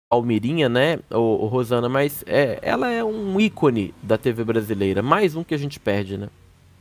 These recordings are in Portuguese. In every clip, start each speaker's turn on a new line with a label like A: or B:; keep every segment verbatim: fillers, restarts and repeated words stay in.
A: Palmeirinha, né, o, Rosana, mas é, ela é um ícone da T V brasileira, mais um que a gente perde, né?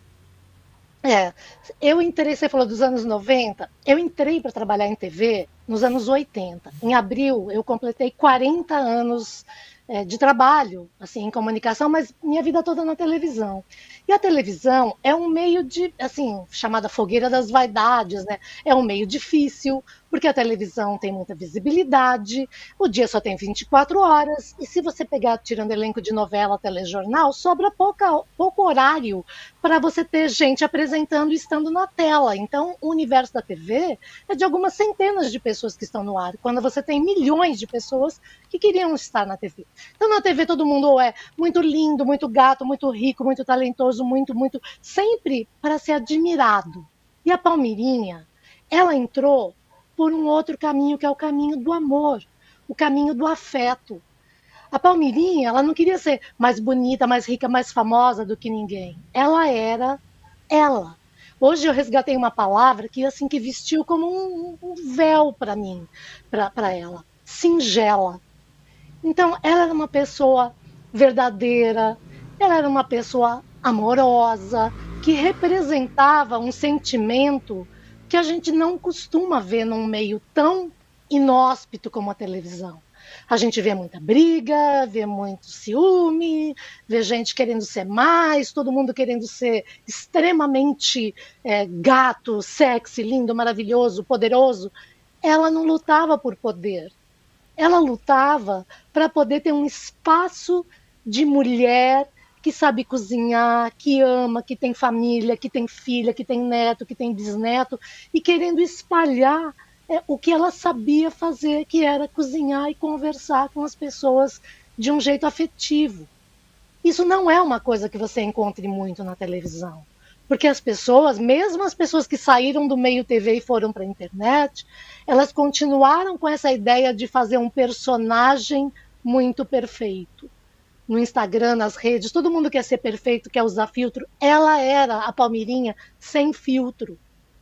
B: É, eu entrei, você falou dos anos noventa, eu entrei para trabalhar em T V nos anos oitenta. Em abril, eu completei quarenta anos é, de trabalho, assim, em comunicação, mas minha vida toda na televisão. E a televisão é um meio de, assim, chamada fogueira das vaidades, né? É um meio difícil, porque a televisão tem muita visibilidade, o dia só tem vinte e quatro horas, e se você pegar, tirando elenco de novela, telejornal, sobra pouca, pouco horário para você ter gente apresentando e estando na tela. Então, o universo da T V é de algumas centenas de pessoas que estão no ar, quando você tem milhões de pessoas que queriam estar na T V. Então, na T V, todo mundo é muito lindo, muito gato, muito rico, muito talentoso, muito, muito, sempre para ser admirado. E a Palmirinha, ela entrou por um outro caminho, que é o caminho do amor, o caminho do afeto. A Palmirinha, ela não queria ser mais bonita, mais rica, mais famosa do que ninguém. Ela era ela. Hoje eu resgatei uma palavra que assim que vestiu como um, um véu para mim, para ela. Singela. Então, ela era uma pessoa verdadeira, ela era uma pessoa amorosa, que representava um sentimento que a gente não costuma ver num meio tão inóspito como a televisão. A gente vê muita briga, vê muito ciúme, vê gente querendo ser mais, todo mundo querendo ser extremamente é, gato, sexy, lindo, maravilhoso, poderoso. Ela não lutava por poder, ela lutava para poder ter um espaço de mulher que sabe cozinhar, que ama, que tem família, que tem filha, que tem neto, que tem bisneto, e querendo espalhar é, o que ela sabia fazer, que era cozinhar e conversar com as pessoas de um jeito afetivo. Isso não é uma coisa que você encontre muito na televisão. Porque as pessoas, mesmo as pessoas que saíram do meio T V e foram para a internet, elas continuaram com essa ideia de fazer um personagem muito perfeito. No Instagram, nas redes, todo mundo quer ser perfeito, quer usar filtro. Ela era a Palmirinha sem filtro.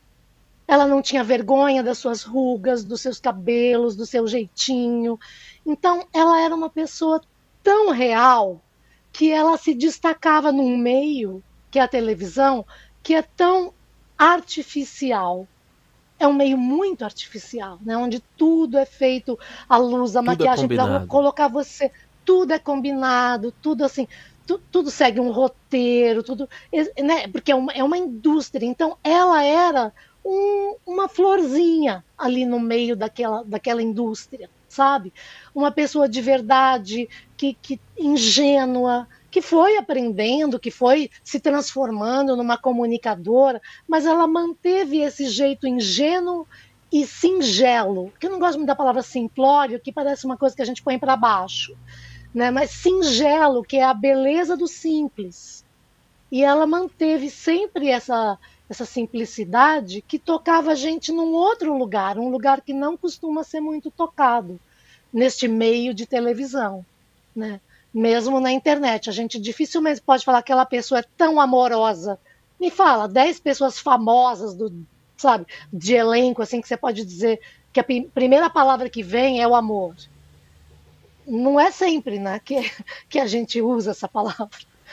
B: Ela não tinha vergonha das suas rugas, dos seus cabelos, do seu jeitinho. Então, ela era uma pessoa tão real que ela se destacava num meio, que é a televisão, que é tão artificial. É um meio muito artificial, né? Onde tudo é feito à luz, a
A: Tudo é
B: maquiagem para
A: combinado.
B: colocar você, tudo é combinado, tudo assim, tu, tudo segue um roteiro, tudo, né? Porque é uma, é uma indústria. Então, ela era um, uma florzinha ali no meio daquela, daquela indústria, sabe? Uma pessoa de verdade, que, que ingênua, que foi aprendendo, que foi se transformando numa comunicadora, mas ela manteve esse jeito ingênuo e singelo, que eu não gosto muito da palavra simplório, que parece uma coisa que a gente põe para baixo, né? Mas singelo, que é a beleza do simples. E ela manteve sempre essa, essa simplicidade que tocava a gente num outro lugar, um lugar que não costuma ser muito tocado neste meio de televisão, né? Mesmo na internet, a gente dificilmente pode falar que aquela pessoa é tão amorosa. Me fala, dez pessoas famosas do, sabe, de elenco assim que você pode dizer que a primeira palavra que vem é o amor. Não é sempre, né, que, que a gente usa essa palavra.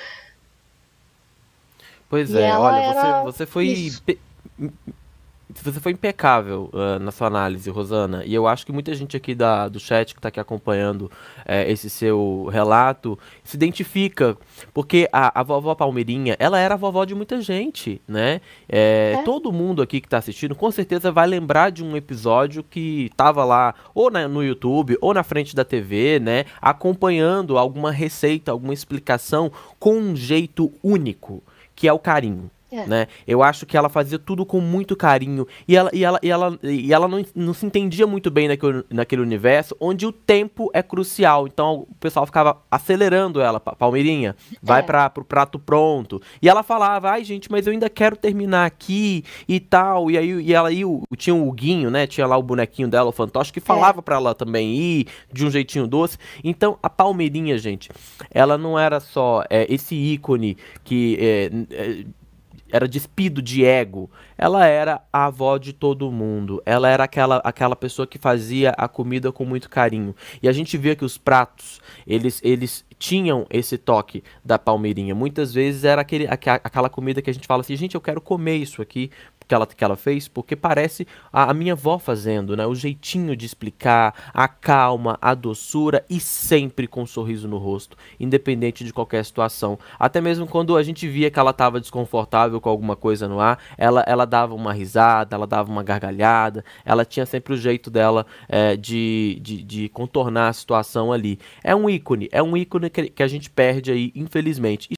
A: Pois
B: E
A: é,
B: ela
A: olha, você,
B: era
A: você foi
B: isso.
A: pe- você foi impecável ah, na sua análise, Rosana. E eu acho que muita gente aqui da, do chat que está aqui acompanhando eh, esse seu relato se identifica, porque a, a vovó Palmeirinha, ela era a vovó de muita gente, né? Eh,
B: É,
A: todo mundo aqui que está assistindo, com certeza vai lembrar de um episódio que estava lá, ou na- no YouTube, ou na frente da T V, né? Acompanhando alguma receita, alguma explicação com um jeito único, que é o carinho.
B: é,
A: Né? Eu acho que ela fazia tudo com muito carinho e ela, e ela, e ela, e ela não, não se entendia muito bem naquele, naquele universo onde o tempo é crucial. Então o pessoal ficava acelerando ela, "Pa- Palmeirinha, vai
B: é,
A: para pro prato pronto." E ela falava, ai gente, mas eu ainda quero terminar aqui e tal. E aí e ela aí o- tinha o Guinho, né? Tinha lá o bonequinho dela, o fantoche, que
B: é.
A: falava pra ela também ir de um jeitinho doce. Então a Palmeirinha, gente, ela não era só é, esse ícone que é, é, era despido de ego, ela era a avó de todo mundo. Ela era aquela, aquela pessoa que fazia a comida com muito carinho. E a gente via que os pratos, eles, eles tinham esse toque da Palmeirinha. Muitas vezes era aquele, aquela comida que a gente fala assim, gente, eu quero comer isso aqui que ela, que ela fez, porque parece a, a minha avó fazendo, né? O jeitinho de explicar, a calma, a doçura e sempre com um sorriso no rosto, independente de qualquer situação. Até mesmo quando a gente via que ela estava desconfortável com alguma coisa no ar, ela, ela dava uma risada, ela dava uma gargalhada, ela tinha sempre o jeito dela é, de, de, de contornar a situação ali. É um ícone, é um ícone que, que a gente perde aí, infelizmente.